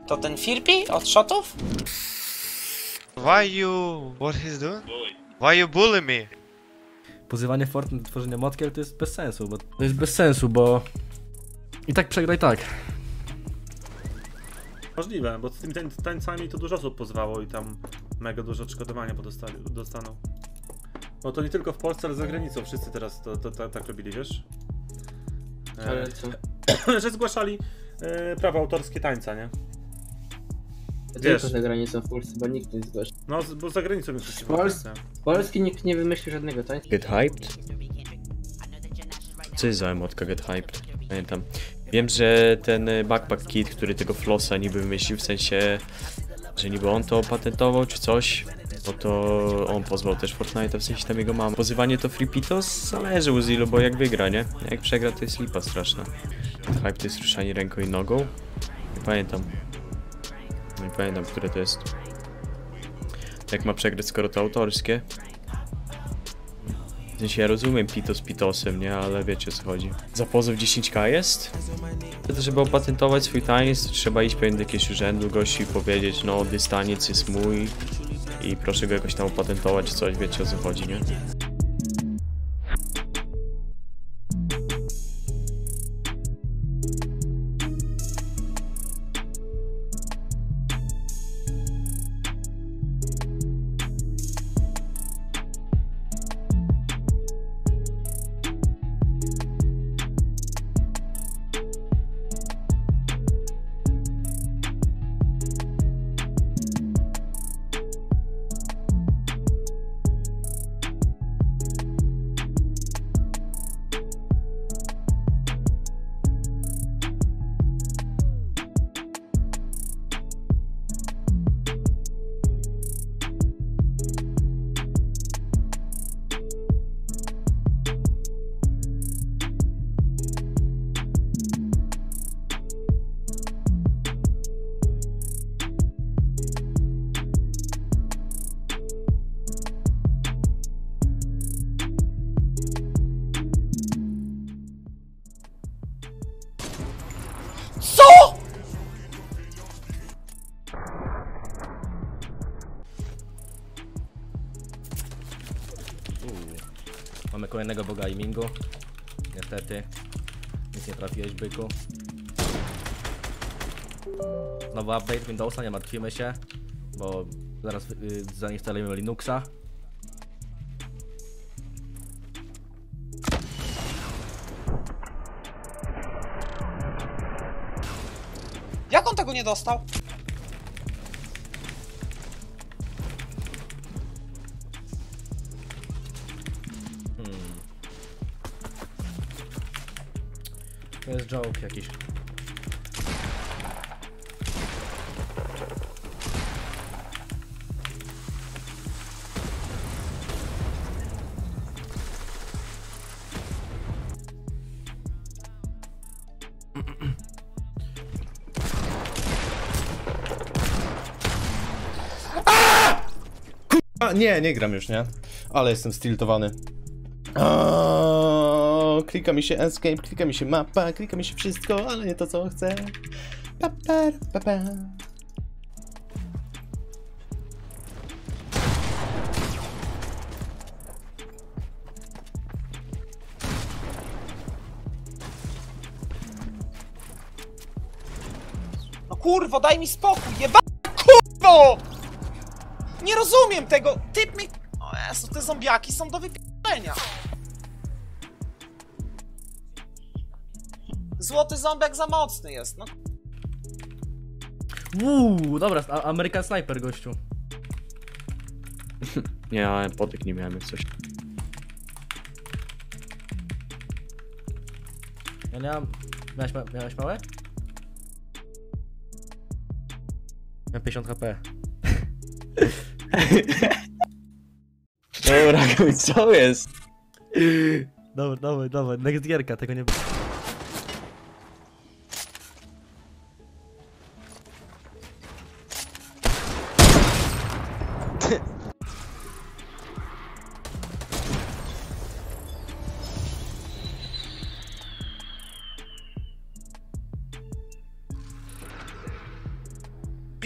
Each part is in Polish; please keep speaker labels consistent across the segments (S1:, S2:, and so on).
S1: To ten Firpi od shotów?
S2: What he's doing? Why you bully me?
S3: Pozywanie Fortnite do tworzenia motki, ale to jest bez sensu, bo i tak przegra i tak.
S4: Możliwe, bo z tymi tańcami to dużo osób pozwało i tam mega dużo odszkodowania dostaną. No to nie tylko w Polsce, ale za granicą wszyscy teraz tak robili, wiesz?
S5: Ale co?
S4: Że zgłaszali prawa autorskie tańca, nie?
S5: Tylko za granicą w Polsce, bo nikt nie zgłasza.
S4: No, bo za granicą jest coś
S5: W Polsce nikt nie wymyślił żadnego tańca.
S6: Get hyped? Co jest za emotka Get hyped? Pamiętam. Wiem, że ten backpack kid, który tego flossa niby wymyślił, w sensie, że niby on to opatentował czy coś, no to on pozwał też Fortnite'a, w sensie tam jego mama. Pozywanie to Freepy to zależy u Zilu, bo jak wygra, nie? Jak przegra, to jest lipa straszna. Get hype to jest ruszanie ręką i nogą. Nie pamiętam. Nie pamiętam, które to jest. Jak ma przegrać, skoro to autorskie? W sensie ja rozumiem pito z pitosem, nie? Ale wiecie o co chodzi. Za pozew 10k jest? Żeby opatentować swój taniec, to trzeba iść pewnie do jakiegoś urzędu gości i powiedzieć, no dystaniec jest mój i proszę go jakoś tam opatentować czy coś, wiecie o co chodzi, nie?
S1: CO?!
S3: Mamy kolejnego boga gamingu. Niestety. Nic nie trafiłeś, byku. Znowu update Windowsa, nie martwimy się. Bo zaraz zainstalujemy Linuxa.
S1: Jak on tego nie dostał?
S3: To jest joke jakiś.
S7: Nie gram już, nie? Ale jestem stiltowany. Klika mi się escape, klika mi się mapa, klika mi się wszystko, ale nie to co chcę.
S1: No kurwo, daj mi spokój, kurwo! Nie rozumiem tego! Typ mi... O Jezu, te zombiaki są do wypierdolenia. Złoty zombiak za mocny jest, no.
S3: Dobra, American Sniper, gościu.
S6: Nie, ja potyk nie miałem jak coś.
S3: Ja nie mam... Miałeś małe? Miałem 50 HP.
S6: Dobra, co jest?
S3: Dobra, next gierka, tego nie...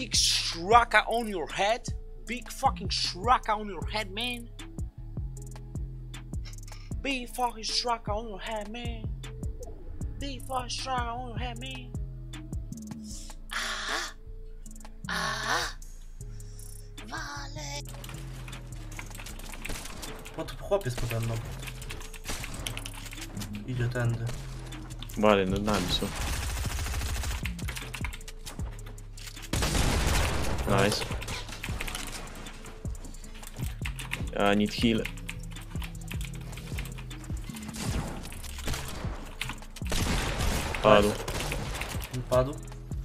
S1: Big shraka on your head? Big fucking shraka on your head, man? Big fucking shraka on your head, man? Big fucking shraka on your head, man? Wale.
S8: O, tu chłopiec pode mną. Idzie tędy.
S6: Bary, nad nami są. Nice. I need heal. Padł.
S8: Padł.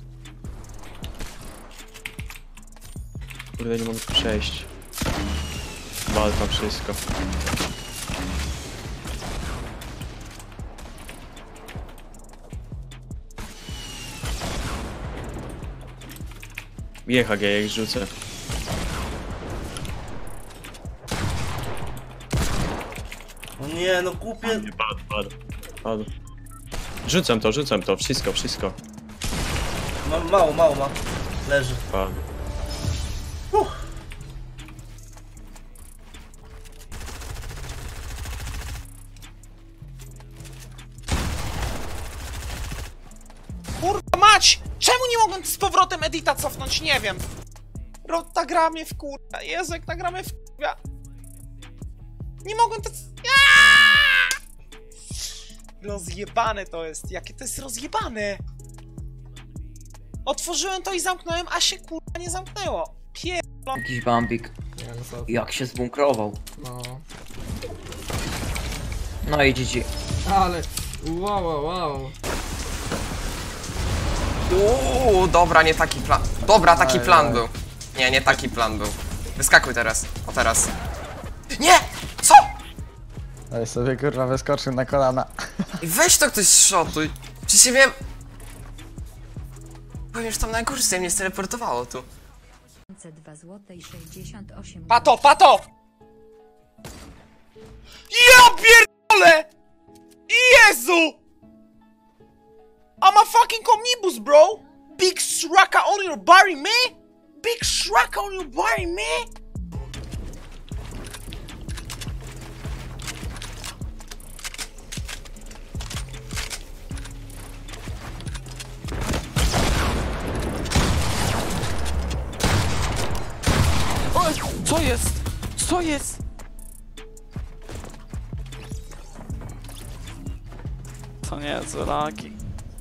S6: Kurde, nie mogę tu przejść. Wal tam wszystko. Jechać, ja ich rzucę.
S8: O nie, no kupię.
S6: Padł. Rzucam to, wszystko.
S8: Mało ma. Leży.
S6: Padł.
S1: Kurwa mać! Czemu nie mogłem z powrotem edita cofnąć? Nie wiem. Ta gra mnie wkurwa. Jezu, jak ta gra mnie wkurwa. Nie mogłem to... Rozjebane to jest. Jakie to jest rozjebane. Otworzyłem to i zamknąłem, a się kurwa nie zamknęło.
S9: Jakiś bambik. Jak się zbunkrował.
S5: No.
S9: No i GG.
S5: Ale... Wow.
S10: Dobra, nie taki plan. Dobra, taki plan był. Nie taki plan był. Wyskakuj teraz. O teraz. Nie! Co?
S11: Ej, sobie kurwa wyskoczył na kolana.
S10: Weź to ktoś shotuj. Przecież ja wiem... Powiem, że tam najgorsze mnie steleportowało tu.
S12: 2 zł i 68.
S1: Pato! Ja pierdolę! Jezu! I'm a fucking omnibus, bro! Big shraka on your body, man! Big shraka on your body, man!
S5: Co jest? Co jest? To nie, co lagi.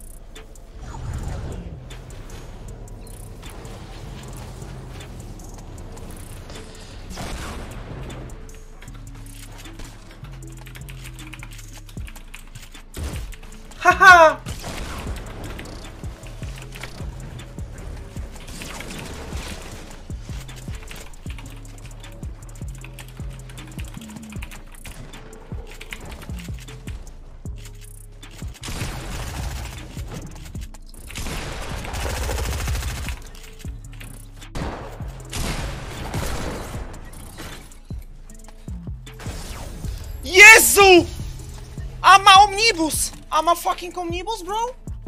S8: Haha!
S1: Jezu! I'm a omnibus! I'm a fucking omnibus, bro?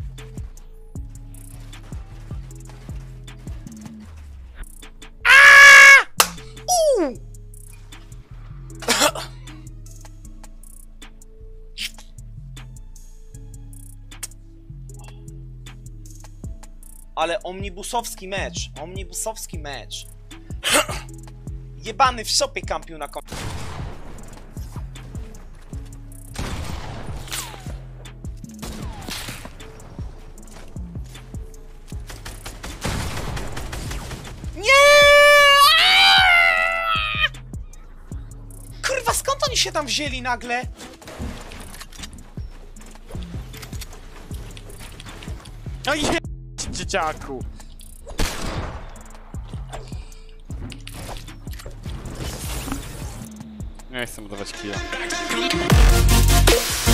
S1: Ale omnibusowski mecz. Jebany w shopie kampił na końcu. Kurwa, skąd oni się tam wzięli nagle?
S5: No i dzieciaku. Nie chcę budować killa.